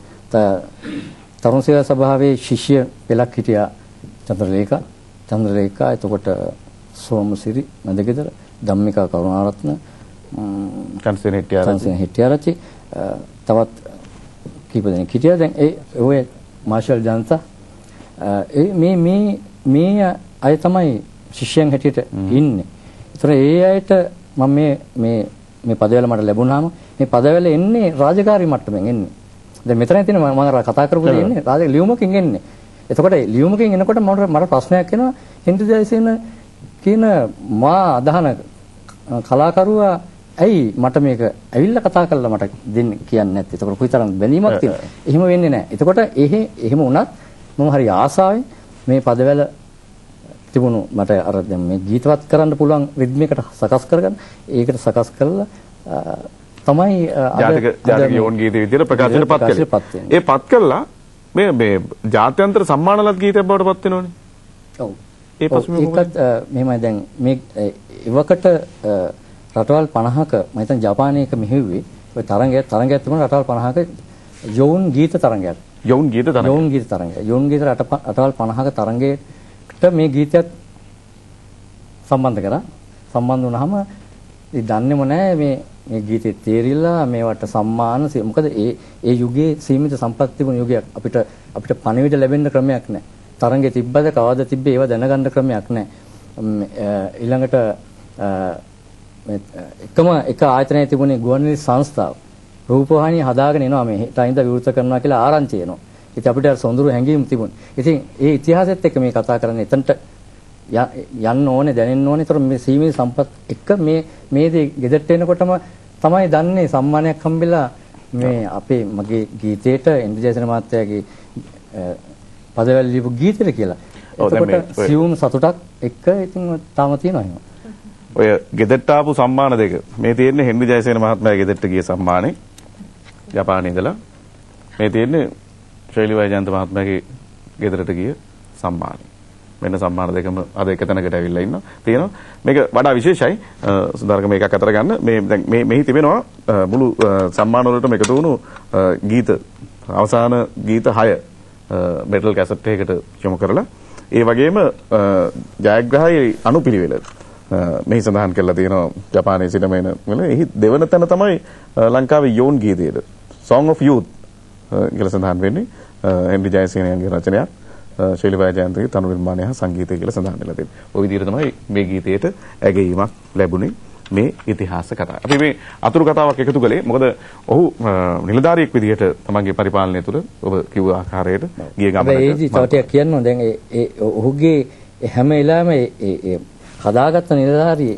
තරුණ සේවා සභාවේ ශිෂ්‍ය පෙළක් හිටියා චන්ද්‍රලේඛා චන්ද්‍රලේඛා එතකොට සෝමසිරි මැදගෙදර ධම්මිකා කරුණාරත්න චන්සෙන් හෙට්ටිආරච්චි චන්සෙන් හෙට්ටිආරච්චි තවත් කීප දෙනෙක් හිටියා. දැන් ඒ ඔය මාෂල් ජනතා ඒ මේ මේ මේ අය තමයි ශිෂ්‍යයන් හැටියට ඉන්නේ. ඒතර ඒ අයට මම මේ මේ මේ පදවැල මට ලැබුණාම මේ පදවැල එන්නේ රාජකාරී මට්ටමින් එන්නේ. දැන් මෙතන තියෙන මම කතා කරපු දේ එන්නේ රාජ ලියුමකින් එන්නේ. එතකොට ලියුමකින් එනකොට මට මට ප්‍රශ්නයක් එනවා හෙන්රි ජයසේන කියන මා අදහන කලාකරුවා ඇයි මට මේක ඇවිල්ලා කතා කරලා මට දෙන්න කියන්නේ නැත්තේ. එතකොට කොයිතරම් බැඳීමක් තියෙනවද? එහෙම වෙන්නේ නැහැ. එතකොට එහෙ එහෙම වුණත් මම හරි ආසාවෙන් මේ පදවැල තිබුණු මට අර දැන් මේ ගීතවත් කරන්න පුළුවන් රිද්මයකට සකස් කරගන්න ඒකට සකස් කරලා තමයි ජාතික ජාතික යෝන් ගීත විදියට ප්‍රකාශයට පත් කළේ. ඒ පත් කළා මේ මේ ජාත්‍යන්තර සම්මානලත් ගීතයක් බවට පත් වෙනවනේ. ඔව්. ඒ පසුබිම ඒකත් මෙහෙමයි දැන් මේ ඉවකට රටවල් පනහක මම හිතන්නේ ජපානයේක මෙහෙව්වේ ඔය තරංගය තරංගයක් තිබුණා රටවල් පනහක යෝන් ගීත තරංගයක්. යෝන් ගීත තරංගය. යෝන් ගීත තරංගය. යෝන් ගීත රටවල් පනහක තරංගයට මේ ගීතයත් සම්බන්ධ කරා. සම්බන්ධ වුණාම ඉතින් දන්නේම නැහැ මේ මේ ගීතේ තේරිලා මේවට සම්මාන මොකද ඒ ඒ යුගයේ සීමිත සම්පත් තිබුණු යුගයක් අපිට අපිට පණිවිඩ ලැබෙන්න ක්‍රමයක් නැහැ. තරංගේ තිබ්බද කවද තිබ්බේ ඒව දැනගන්න ක්‍රමයක් නැහැ. ඊළඟට එකම එක ආයතනයේ තිබුණේ ගුවන්විදුලි සංස්ථාව. රූපවාහිනිය හදාගෙන එනවා මේ ටයින්ද විවෘත කරනවා කියලා ආරංචි එනවා. ඉතින් අපිට අර සොඳුරු හැඟීම් තිබුණේ. ඉතින් ඒ ඉතිහාසෙත් එක්ක මේ කතා කරන්නේ එතනට යන්න ඕනේ දැනෙන්න ඕනේ. ඒතර මේ සීමිත සම්පත් එක්ක මේ මේ දේ ගෙදරට එනකොටම තමයි දන්නේ සම්මානයක් හම්බෙලා මේ අපේ මගේ ගීතේට එන්ඩ්‍රජේසන මහත්තයාගේ පදවැල් ලියපු ගීතෙට කියලා. එතකොට සියුම් සතුටක් එක්ක ඉතින් තාම තියෙනවා එහෙම. ඔය ගෙදරට ආපු සම්මාන දෙක මේ තියෙන්නේ හෙන්රි ජයසේන මහත්මයාගේ ගෙදරට ගිය සම්මානේ ජපානයේ ඉඳලා මේ තියෙන්නේ ශෛලී වෛජයන්ත මහත්මයාගේ ගෙදරට ගිය සම්මානේ. වෙන සම්මාන දෙකම අද එක තැනකට ඇවිල්ලා ඉන්නවා. තියෙනවා. මේක වඩා විශේෂයි. සුන්දරක මේකක් අතර ගන්න. මේ දැන් මේ මෙහි තිබෙනවා මුළු සම්මාන වලටම එකතු වුණු ගීත අවසාන ගීත හය මෙටල් කැසට් එකකට යොමු කරලා ඒ වගේම ජයග්‍රහයි අනුපිළිවෙල මෙහි සඳහන් කරලා තියෙනවා ජපානයේ සිටම එන වල එහි දෙවන තැන තමයි ලංකාවේ යෝන් ගීතයේද Song of Youth කියලා සඳහන් වෙන්නේ හෙන්රි ජයසේනගේ රචනයක්. ශෛලී වෛජයන්තගේ තනු නිර්මාණය හා සංගීතය කියලා සඳහන් වෙලා තියෙනවා. ওই විදිහට තමයි මේ ගීතයට ඇගීමක් ලැබුණේ මේ ඉතිහාස කතාව. අපි මේ අතුරු කතාවක් එකතු කළේ මොකද ඔහු නිලධාරියෙක් විදිහට තමන්ගේ පරිපාලනය තුළ ඔබ කිව්ව ආකාරයට ගිය ගමනක ඒ තවටියක් කියන්න දැන් ඒ ඔහුගේ හැම වෙලාවෙම ඒ හදාගත්ත නිලධාරී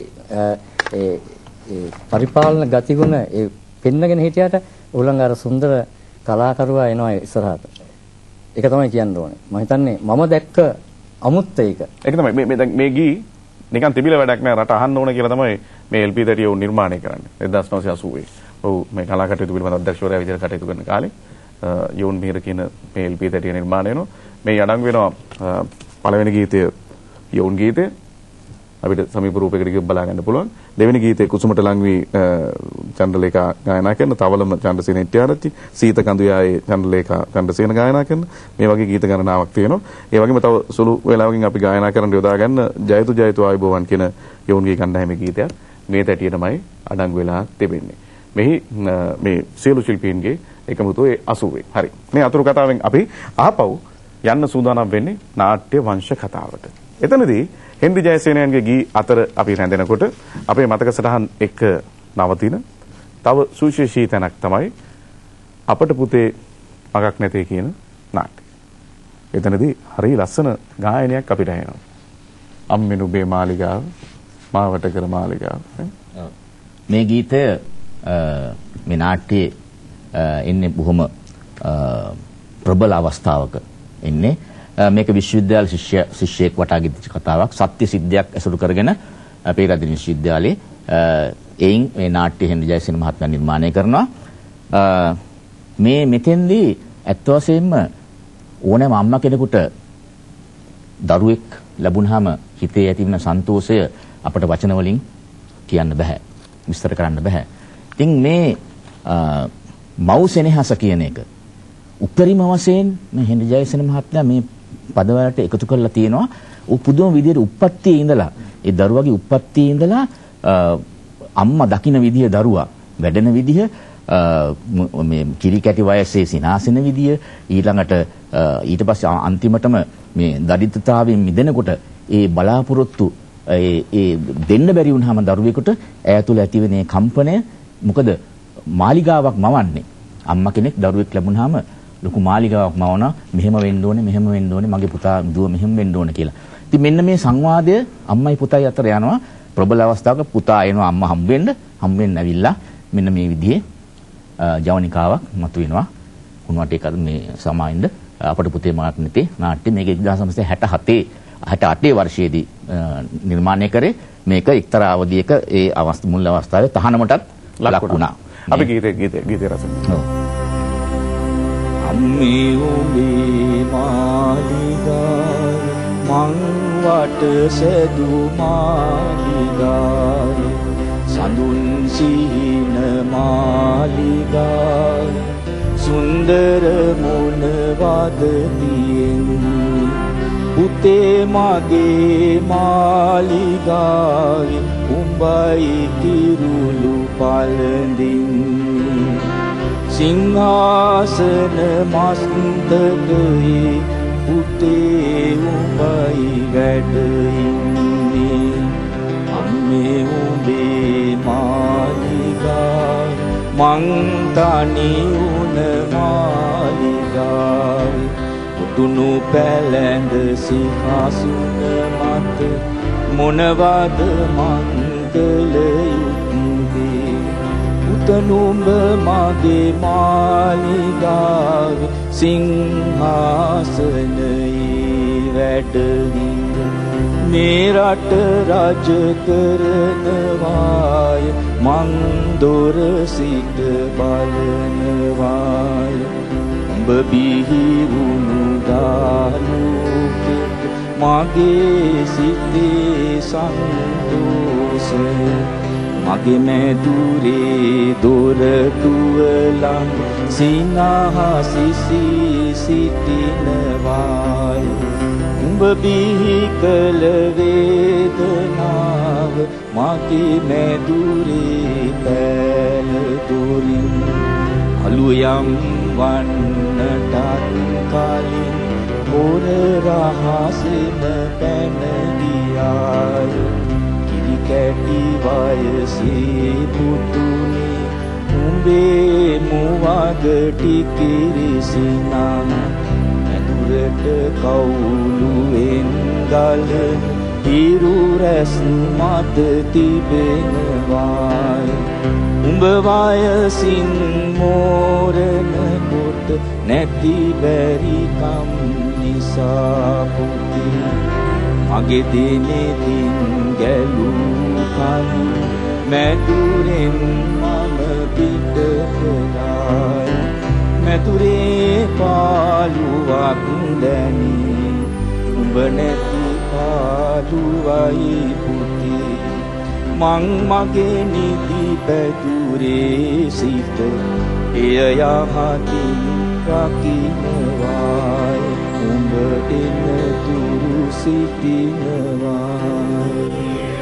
ඒ පරිපාලන ගතිගුණ ඒ පෙන්නගෙන හිටියට උලංග අර සුන්දර කලාකරුවා එනවා ඉස්සරහට. ඒක තමයි කියන්න ඕනේ. මම හිතන්නේ මම දැක්ක අමුත්ත ඒක. ඒක තමයි මේ මේ මේ ගී නිකන් තිබිලා වැඩක් නෑ රට අහන්න ඕන කියලා තමයි මේ එල් පී තර්ටි උන් නිර්මාණය කරන්නේ. එක්දාස් නවසිය අසූවේ. ඔව් මේ කලා කටයුතු පිළිබඳ අධ්‍යක්ෂවරයා විදිහට කටයුතු කරන කාලේ යෝන් මිහිර කියන මේ එල් පී තර්ටි නිර්මාණය වෙනවා. මේ අඩංගු වෙනවා පළවෙනි ගීතය යෝන් ගීතය. අපිට සමීප රූපයකට ගිහින් බලා ගන්න පුළුවන්. දෙවෙනි ගීතේ කුසුමට ලං වී චන්ද්‍රලේඛා ගායනා කරන තවලම චන්ද්‍රසේන හෙට්ටිආරච්චි සීත කඳුයායේ චන්ද්‍රලේඛා චන්ද්‍රසේන ගායනා කරන මේ වගේ ගීත ගණනාවක් තියෙනවා. ඒ වගේම තව සුළු වේලාවකින් අපි ගායනා කරන්න යොදා ගන්න ජයතු ජයතු ආයුබෝවන් කියන යෝන්ගේ කණ්ඩායමේ ගීතයක් මේ තැටියටමයි අඩංගු වෙලා තිබෙන්නේ. මෙහි මේ සියලු ශිල්පීන්ගේ එකමුතු ඒ අසූවේ. හරි. මේ අතුරු කතාවෙන් අපි ආපහු යන්න සූදානම් වෙන්නේ නාට්‍ය වංශ කතාවට. එතනදී හෙන්රි ජයසේනයන්ගේ ගී අතර අපි රැඳෙනකොට අපේ මතක සටහන් එක නවතින තව සුවිශේෂී තැනක් තමයි අපට පුතේ මගක් නැතේ කියන නාට්‍ය. එතනදී හරි ලස්සන ගායනයක් අපිට ඇහෙනවා. අම්මිනුබේ මාලිගාව මාවට කර මාලිගාව. මේ ගීතය මේ නාට්‍යයේ එන්නේ බොහොම ප්‍රබල අවස්ථාවක එන්නේ. මේක විශ්වවිද්‍යාල ශිෂ්‍ය ශිෂ්‍යයෙක් වටා ගෙතිච්ච කතාවක්. සත්‍ය සිද්ධියක් ඇසුරු කරගෙන අපේ රදින විශ්වවිද්‍යාලයේ එයින් මේ නාට්‍ය හෙන්රි ජයසේන මහත්මයා නිර්මාණය කරනවා. මේ මෙතෙන්දී ඇත්ත වශයෙන්ම ඕනෑම අම්මා කෙනෙකුට දරුවෙක් ලැබුණාම හිතේ ඇතිවන සන්තෝෂය අපට වචන වලින් කියන්න බෑ. විස්තර කරන්න බෑ. ඉතින් මේ මව් සෙනෙහස කියන එක උත්තරීම වශයෙන් මේ හෙන්රි ජයසේන මහත්මයා මේ පදවලට එකතු කරලා තියෙනවා. ਉਹ පුදුම විදියට උප්පත්තියේ ඉඳලා ඒ දරුවගේ උප්පත්තියේ ඉඳලා අම්මා දකින්න විදිය දරුවා වැඩෙන විදිය මේ කිරි කැටි වයසේ සිනාසෙන විදිය ඊළඟට ඊට පස්සේ අන්තිමටම මේ දරිද්‍රතාවයෙන් මිදෙනකොට ඒ බලාපොරොත්තු ඒ ඒ දෙන්න බැරි වුණාම දරුවෙකුට ඈතුල ඇතිවෙන මේ කම්පනය මොකද මාලිගාවක් මවන්නේ අම්මා කෙනෙක් දරුවෙක් ලැබුණාම ලොකු මාලිගාවක් මවනවා මෙහෙම වෙන්න ඕනේ මෙහෙම වෙන්න ඕනේ මගේ පුතා දුව මෙහෙම වෙන්න ඕනේ කියලා. ඉතින් මෙන්න මේ සංවාදය අම්මයි පුතයි අතර යනවා ප්‍රබල අවස්ථාවක පුතා එනවා අම්මා හම්බ වෙන්න හම්බ වෙන්න ඇවිල්ලා මෙන්න මේ විදිහේ ජවනිකාවක් මතුවෙනවා. කුණුවටේ මේ සමායින්ද අපට පුතේ මාත්‍නිතේ නාට්‍ය මේක එක්දාස් නවසිය හැට හතේ හැට අටේ වර්ෂයේදී නිර්මාණය කරේ මේක එක්තරා අවධියක ඒ අවස්ථ මුල් අවස්ථාවේ තහනමටත් ලක් වුණා. අපි ගීතේ ගීතේ ගීතේ රසන්න. අම්මේ ඔබේ මාලිගාවේ මං වට සැදු මාලිගාවේ සඳුන් සිහින මාලිගාවේ සුන්දර මොනවද තියෙන්නේ පුතේ මගේ මාලිගාවේ උඹයි කිරුළු පළඳින්නේ සිංහාසන මස්තකයේ පුතේ උඹයි වැඩ ඉන්නේ අම්මේ උඹේ මාලිගාවේ මං තනි වුණ මාලිගාවේ උතුණු පැලැඳ සිහාසුන මත මොනවද මංගල යුත්තේ උතනුඹ මගේ මාලිගාවේ සිංහාසනයේ වැඩින්ද මේ රට රජ කරනවාය මං දොර සිට බලනවාය උඹ බිහිවුණු දාලුකෙට මගේ සිතේ සන්තෝෂය මගේ මැදුරේ දොර දුවලන් සිනහසිසි සිටිනවාය උඹ බිහි කළ වේදනාව මගේ මැදුරේ පැල දොරින් අලුයම් වන්නටත් කලින් හොර රහසෙම පැන ගියාය කිරි කැටි වයසේ පුතුනේ උඹේ මුවගටි කිරිසිනා මැදුරට කවුළුවෙන් ගලන හිරු රැස් මත තිබෙනවාය උඹ වයසින් මෝරන කොට නැති බැරි කම් නිසා පුතේ මගේ දිනේ දින් ගැලූ කලින් මැදුරෙන් මම පිට කළාය මැදුරේ පාළුවක් දැනී උඹ නැති පාළුවයි පුතේ මං මගේ නිදි පැදුරේ සිට එය යහතින් රකින්නවාය උඹ එන තුරු සිටිනවාය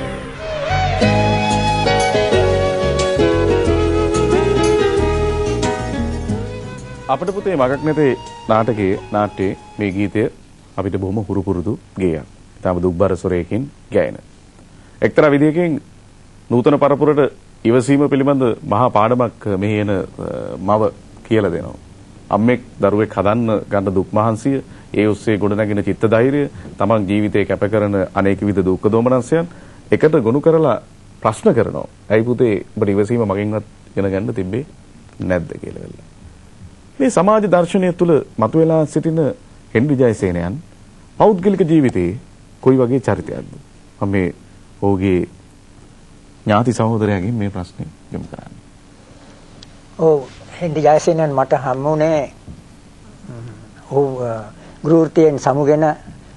අපිට පුතේ මගක් නැතේ නාටකයේ නාට්‍යයේ මේ ගීතය අපිට බොහොම හුරු පුරුදු ගේයක්. තාම දුක්බර ස්වරයකින් ගායන. එක්තරා විදියකින් නූතන පරපුරට ඉවසීම පිළිබඳ මහා පාඩමක් මෙහි එන මව කියලා දෙනවා. අම්මෙක් දරුවෙක් හදන්න ගන්න දුක් මහන්සිය, ඒ ඔස්සේ ගොඩනැගෙන චිත්ත ධෛර්යය, තමන් ජීවිතේ කැප කරන අනේක විද දුක්ඛ දෝමනස්යන් එකට ගොනු කරලා ප්‍රශ්න කරනවා. ඇයි පුතේ ඔබට ඉවසීම මගෙන්වත් ඉගෙන ගන්න තිබ්බේ නැද්ද කියලා වෙලා. මේ සමාජ දර්ශනය තුළ මතුවලා සිටින හෙන්රි ජයසේනයන් පෞද්ගලික ජීවිතයේ කොයි වගේ චරිතයක්ද? මම මේ ඔහුගේ ඥාති සහෝදරයාගෙන් මේ ප්‍රශ්නේ යොමු කරන්නේ. ඔව් හෙන්රි ජයසේනයන් මට හම්බුනේ ඔහු ගෘහෘතියෙන් සමුගෙන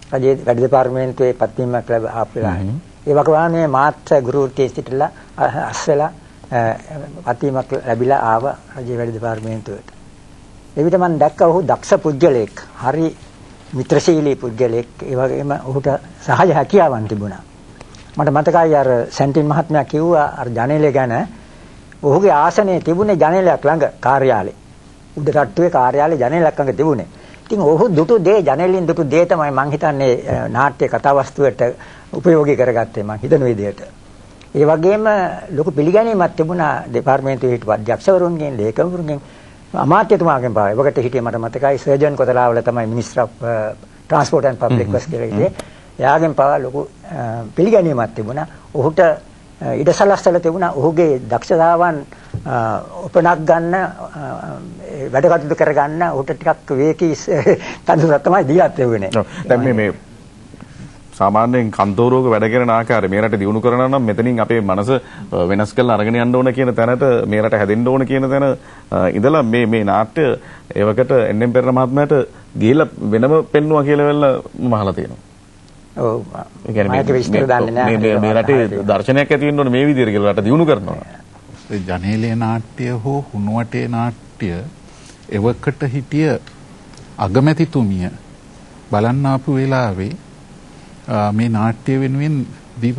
රජයේ වැඩ දෙපාර්තමේන්තුවේ පත්වීමක් ලැබ ආපුලා. ඒ වගේම මේ මාත්‍ර ගුරු වෘත්තියේ සිටලා අස්වැලා පත්වීමක් ලැබිලා ආව රජයේ වැඩ දෙපාර්තමේන්තුවට. එවිට මම දැක්කා ඔහු දක්ෂ පුද්ගලෙක්, හරි මිත්‍රශීලී පුද්ගලෙක්. ඒ වගේම ඔහුට සහජ හැකියාවන් තිබුණා. මට මතකයි අර සැන්ටින් මහත්මයා කිව්වා අර ජනේලය ගැන. ඔහුගේ ආසනයේ තිබුණේ ජනේලයක් ළඟ කාර්යාලේ. උඩ තට්ටුවේ කාර්යාලේ ජනේලයක් ළඟ තිබුණේ. ඉතින් ඔහු දුටු දේ ජනේලෙන් දුටු දේ තමයි මම හිතන්නේ නාට්‍ය කතාවස්තුවට උපයෝගී කරගත්තේ මම හිතන විදිහට. ඒ වගේම ලොකු පිළිගැනීමක් තිබුණා දෙපාර්තමේන්තුවේ හිටපු අධ්‍යක්ෂවරුන්ගෙන්, ලේකම්වරුන්ගෙන්, අමාත්‍යතුමාගෙන් පාව. ඒකට හිටියේ මට මතකයි සර්ජන් කොතලාවල තමයි minister of transport and public works කියලා හිටියේ. එයාගෙන් පාව ලොකු පිළිගැනීමක් තිබුණා. ඔහුට ඉඩසලස්සල තිබුණා. ඔහුගේ දක්ෂතාවන් උපනක් ගන්න, වැඩ කටයුතු කරගන්න ඔහුට ටිකක් වේකී තනතුරක් තමයි දීලා තිබුණේ. දැන් මේ මේ සාමාන්‍යයෙන් කන්තෝරුවක වැඩ කරන ආකාරය මේ රට දියුණු කරනවා නම් මෙතනින් අපේ මනස වෙනස් කරලා අරගෙන යන්න ඕන කියන තැනට මේ රට හැදෙන්න ඕන කියන තැන ඉඳලා මේ මේ නාට්‍ය ඒවකට එන් එම් පෙරේරා මහත්මයාට ගිහිල්ලා වෙනම පෙන්නුවා කියලා වෙලා මම අහලා තියෙනවා. ඔව්. ඒ කියන්නේ මේ මේ රටේ දර්ශනයක් ඇති වෙන්න ඕන මේ විදිහට කියලා රට දියුණු කරනවා. ඒ ජනේලේ නාට්‍ය හෝ හුණුවටේ නාට්‍ය එවකට හිටිය අගමැතිතුමිය බලන්න ආපු වෙලාවේ මේ නාට්‍ය වෙනුවෙන් දීපු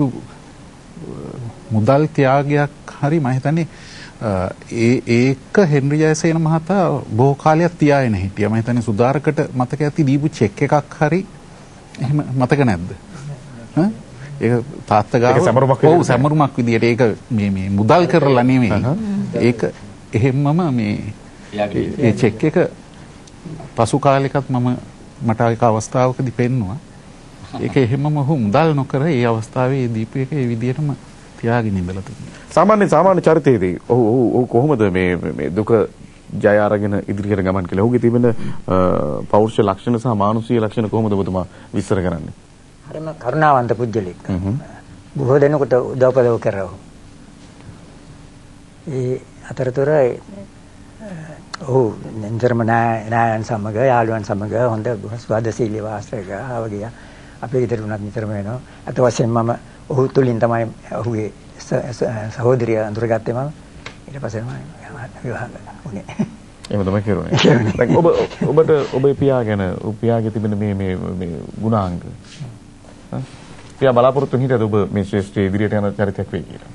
මුදල් ත්‍යාගයක් හරි මම හිතන්නේ ඒ ඒක හෙන්රි ජයසේන මහතා බොහෝ කාලයක් තියාගෙන හිටියා. මම හිතන්නේ සුධාරකට මතක ඇති දීපු චෙක් එකක් හරි එහෙම මතක නැද්ද? ඈ ඒක තාත්තා ගාව ඔව් සැමරුමක් විදියට ඒක මේ මේ මුදල් කරලා නෙමෙයි. ඒක එහෙම්මම මේ ඒ චෙක් එක පසු කාලෙකත් මම මට ඒක අවස්ථාවකදී පෙන්නුවා. ඒක එහෙමම ඔහු මුදල් නොකර ඒ අවස්ථාවේ දීපු එක ඒ විදියටම තියාගෙන ඉඳලා තිබුණා. සාමාන්‍ය සාමාන්‍ය චරිතයේදී ඔහු ඔහු කොහොමද මේ මේ දුක ජය අරගෙන ඉදිරියට ගමන් කළේ? ඔහුගේ තිබෙන පෞරුෂ ලක්ෂණ සහ මානුෂීය ලක්ෂණ කොහොමද ඔබතුමා විස්තර කරන්නේ? හරිම කරුණාවන්ත පුද්ගලෙක්. බොහෝ දෙනෙකුට උදව්පදව් කරා. ඒ අතරතුර ඔහු නිතරම නෑයන් සමග යාළුවන් සමග හොඳ ස්වාදශීලී වාසය ගාවගියා. අපේ ගෙදර උනත් නිතරම එනවා. අත වශයෙන් මම ඔහු තුලින් තමයි ඔහුගේ සහෝදරිය අඳුරගත්තේ මම. ඊට පස්සේ මම විවාහ වුණේ. එහෙම තමයි කරුණේ. දැන් ඔබ ඔබට ඔබේ පියා ගැන පියාගේ තිබෙන මේ මේ මේ ගුණාංග පියා බලාපොරොත්තු හිටියද ඔබ මේ ශ්‍රේෂ්ඨ ඉදිරියට යන චරිතයක් වෙයි කියලා?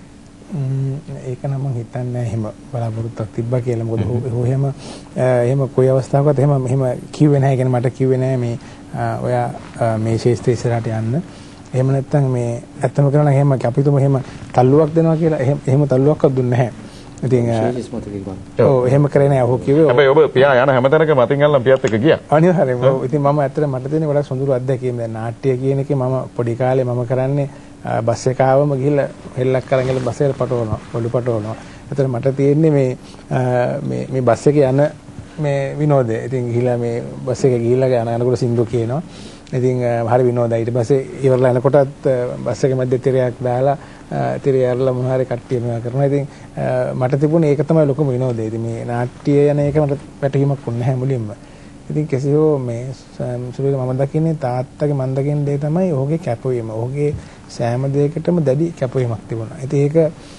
ඒක නම් මම හිතන්නේ එහෙම බලාපොරොත්තුවක් තිබ්බා කියලා. මොකද ඔහු එහෙම එහෙම කොයි අවස්ථාවකත් එහෙම එහෙම කිව්වේ නැහැ. කියන්නේ මට කිව්වේ නැහැ මේ ඔයා මේ ශේෂ්ත්‍රය ඉස්සරහට යන්න. එහෙම නැත්නම් මේ ඇත්තම කරනවා නම් එහෙම අපි තුමු එහෙම තල්ලුවක් දෙනවා කියලා එහෙම එහෙම තල්ලුවක්වත් දුන්නේ නැහැ. ඉතින් ඔව් එහෙම කරේ නැහැ. ඔහු කිව්වේ හැබැයි ඔබ පියා යන හැමතැනකම අතින් අල්ලන් පියාත් එක්ක ගියා. අනිවාර්යයෙන්ම. ඉතින් මම ඇත්තට මට තියෙන ගොඩක් සොඳුරු අත්දැකීම්. දැන් නාට්‍ය කියන එකේ මම පොඩි කාලේ මම කරන්නේ බස් එක ආවම ගිහිල්ලා හෙල්ලක් අරන් ගිහලා බස් එකට පටවනවා, ඔලු පටවනවා. ඒතර මට තියෙන්නේ මේ මේ මේ බස් එකේ යන මේ විනෝදය. ඉතින් ගිහිල්ලා මේ බස් එකේ ගිහිල්ලා යන යනකොට සින්දු කියනවා. ඉතින් හරි විනෝදයි. ඊට පස්සේ ඉවරලා යනකොටත් බස් එකේ මැද තිරයක් දාලා තිරය ඇරලා මොන හරි කට්ටිය මේවා කරනවා. ඉතින් මට තිබුණේ ඒක තමයි ලොකුම විනෝදය. ඉතින් මේ නාට්‍ය යන එක මට වැටහීමක් වුණේ නැහැ මුලින්ම. ඉතින් කෙසේ හෝ මේ සුළුද මම දකින්නේ තාත්තගේ මන් දකින්න දේ තමයි ඔහුගේ කැපවීම. ඔහුගේ සෑම දෙයකටම දැඩි කැපවීමක් තිබුණා. ඉතින් ඒක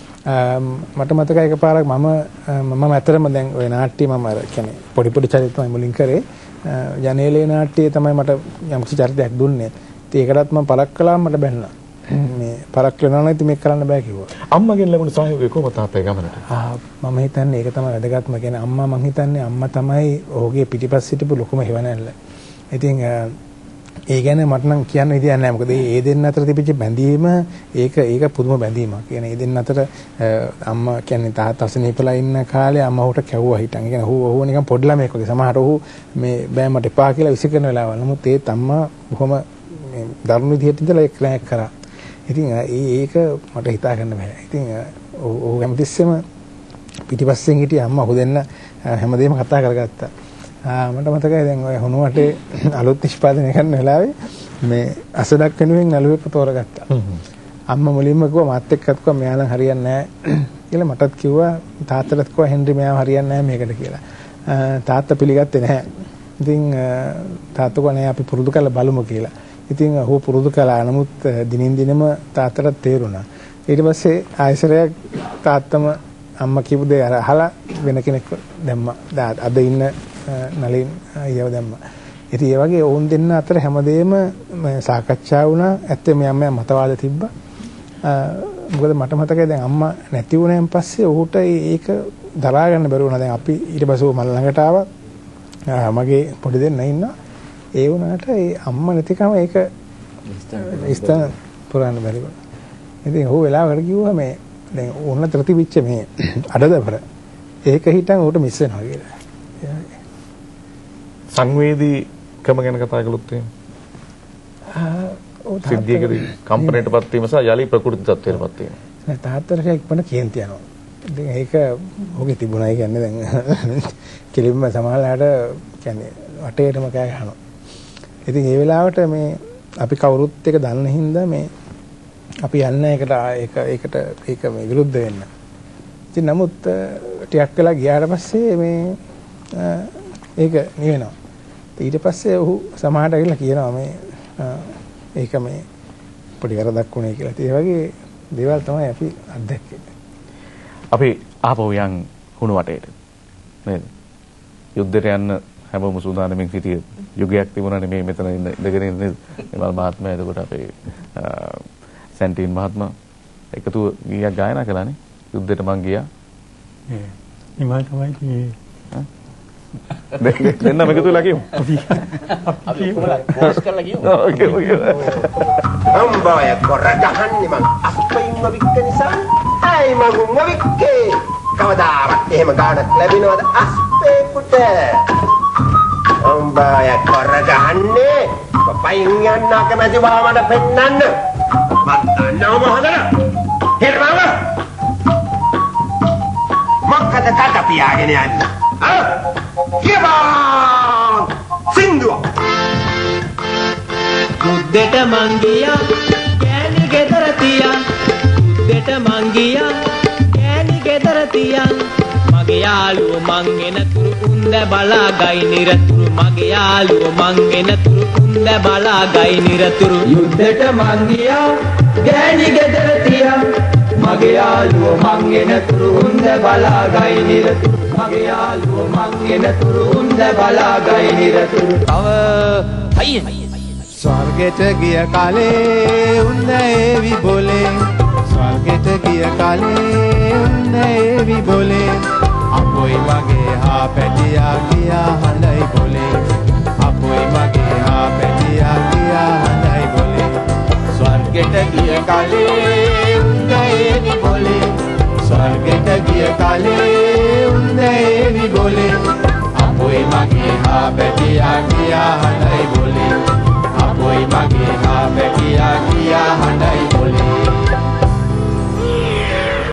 මට මතකයි එකපාරක් මම මම ඇත්තටම දැන් ওই නාට්‍ය මම අර කියන්නේ පොඩි පොඩි චරිත තමයි මුලින් කරේ. ජනේලේ නාට්‍යයේ තමයි මට යම්කිසි චරිතයක් දුන්නේ. ඉතින් ඒකටත් මම පරක් කළාම මට බැන්නා. මේ පරක් වෙනවා නම් ඉතින් මේක කරන්න බෑ කිව්වා. අම්මගෙන් ලැබුණ සහයෝගය කොහොමද තාත්තේ ගමනට? ආ මම හිතන්නේ ඒක තමයි වැදගත්ම. කියන්නේ අම්මා මං හිතන්නේ අම්මා තමයි ඔහුගේ පිටිපස්ස හිටපු ලොකුම හිවණැල්ල. ඉතින් ඒ ගැන මට නම් කියන්න විදියක් නැහැ. මොකද මේ දෙන්න අතර තිබිච්ච බැඳීම ඒක ඒක පුදුම බැඳීමක්. කියන්නේ මේ දෙන්න අතර අම්මා කියන්නේ තාත්තා අසනීපලා ඉන්න කාලේ අම්මා උට කැවුවා හිටන්. ඒ කියන්නේ ඔහු ඔහු නිකන් පොඩි ළමයෙක් වගේ. සමහර ඔහු මේ බෑ මට එපා කියලා විසිකරන වෙලාවල්. නමුත් ඒත් අම්මා බොහොම මේ දරුණු විදිහට ඉඳලා ඒක ක්‍රෑක් කරා. ඉතින් ඒක මට හිතා ගන්න බෑ. ඉතින් ඔහු හැමතිස්සෙම පිටිපස්සෙන් හිටිය අම්මා ඔහු දෙන්න හැමදේම කතා කරගත්තා. මට මතකයි දැන් ඔය හුණුවටේ අලුත් නිෂ්පාදනය කරන වෙලාවේ මේ අසඩක් වෙනුවෙන් නළුවෙක්ව තෝරගත්තා. අම්මා මුලින්ම කිව්වා මාත් එක්කත් කිව්වා මෙයාලන් හරියන්නේ නැහැ කියලා. මටත් කිව්වා තාත්තටත් කිව්වා හෙන්රි මෙයාව හරියන්නේ නැහැ මේකට කියලා. තාත්තා පිළිගත්තේ නැහැ. ඉතින් තාත්තා කිව්වා නෑ අපි පුරුදු කරලා බලමු කියලා. ඉතින් ඔහු පුරුදු කළා. නමුත් දිනින් දිනම තාත්තට තේරුණා. ඊට පස්සේ ආයසරයක් තාත්තම අම්මා කියපු දේ අර අහලා වෙන කෙනෙක් දැම්මා. අද ඉන්න නලින් අයියව දැම්මා. ඉතින් ඒ වගේ වුන් දෙන්න අතර හැමදේම සාකච්ඡා වුණා. ඇත්තේ මේ අම්මා මතවාද තිබ්බා. මොකද මට මතකයි දැන් අම්මා නැති වුණාන් පස්සේ ඔහුට ඒක දරා ගන්න බැරි වුණා. දැන් අපි ඊට පස්සේ මල් ළඟට ආවා. මගේ පොඩි දෙන්නා ඉන්නවා. ඒ වුණාට ඒ අම්මා නැතිකම ඒක ඉස්තන පුරන්න බැරි වුණා. ඉතින් ඔහු වෙලාවකට කිව්වා මේ දැන් ඕන ත්‍රිතිවිච්ච මේ අඩදබර ඒක හිටන් උට මිස් වෙනවා කියලා. සංවේදීකම ගැන කතා කළොත් එහෙම. ආ සිද්ධියකදී කම්පණයටපත් වීම සහ යලි ප්‍රකෘති තත්ත්වයටපත් වීම. නෑ තාත්තට ඉක්මන කේන්ති යනවා. ඉතින් ඒක ඔහුගේ තිබුණායි කියන්නේ දැන් කෙලින්ම සමහරලාට කියන්නේ වටේටම කෑ ගහනවා. ඉතින් ඒ වෙලාවට මේ අපි කවුරුත් එක දන්න හින්දා මේ අපි යන්න එකට ඒක ඒකට ඒක මේ විරුද්ධ වෙන්න. ඉතින් නමුත් ටිකක් වෙලා ගියාට පස්සේ මේ ඒක නිවෙනවා. ඊට පස්සේ ඔහු සමහරට ඇවිල්ලා කියනවා මේ ඒක මේ පොඩි කරදක් වුණේ කියලා. ඒ වගේ දේවල් තමයි අපි අත්දැක්කේ. අපි ආපහු යන් හුණු වටේට. නේද? යුද්ධයට යන්න හැමෝම සූදානම්ෙන් සිටිය යුගයක් තිබුණානේ මේ මෙතන ඉඳගෙන ඉන්නේ නිමල් මහත්මයා. එතකොට අපේ සැන්ටින් මහත්මයා එකතු ගීයක් ගායනා කළානේ. යුද්ධයට මං ගියා. ඒ නිමල් තමයි කියේ. දෙන්න මේක තුලා කියමු. අපි පෝස් කරලා කියමු. ඕකේ ඕකේ. අම්බාය කොර ගහන්නේ මං අප්පයින්ම වික්ක නිසා. අයි මගුම්ම වික්කේ. කවදාවත් එහෙම ගානක් ලැබෙනවද අස්පේ පුට? අම්බාය කොර ගහන්නේ පයින් යන්න කැමැති බව මට පෙන්නන්න. මත් දන්නවම හොඳට. හෙරවම. මොකද කට පියාගෙන යන්නේ? ආ! කියපන්! සින්දුව. මුද්දෙට මං ගියා කෑලි ගෙදර තියා. මුද්දෙට මං ගියා කෑලි ගෙදර තියා. මගේ යාළුවෝ මං එනතුරු උන්ද බලා ගයි නිරතුරු. මගේ යාළුවෝ මං එනතුරු උන්ද බලා ගයි නිරතුරු. යුද්ධෙට මං ගියා කෑලි ගෙදර තියා. මගේ යාළුවෝ මං එනතුරු උන්ද බලා ගයි නිරතුරු. මගේ යාළුවෝ මං එනතුරු උන්ද බලා ගයි නිරතුරු. තව අයියේ ස්වර්ගෙට ගිය කාලේ උන්න ඒවි බොලේ. ස්වර්ගෙට ගිය කාලේ උන්න ඒවි බොලේ. අපොයි මගේ හා පැටියා ගියා හඬයි බොලේ. අපොයි මගේ හා පැටියා ගියා හඬයි බොලේ. ස්වර්ගෙට ගිය කාලේ උන්න ඒවි බොලේ. ස්වර්ගෙට ගිය කාලේ උන්න ඒවි බොලේ. අපොයි මගේ හා පැටියා ගියා හඬයි බොලේ. අපොයි මගේ හා පැටියා ගියා හඬයි බොලේ.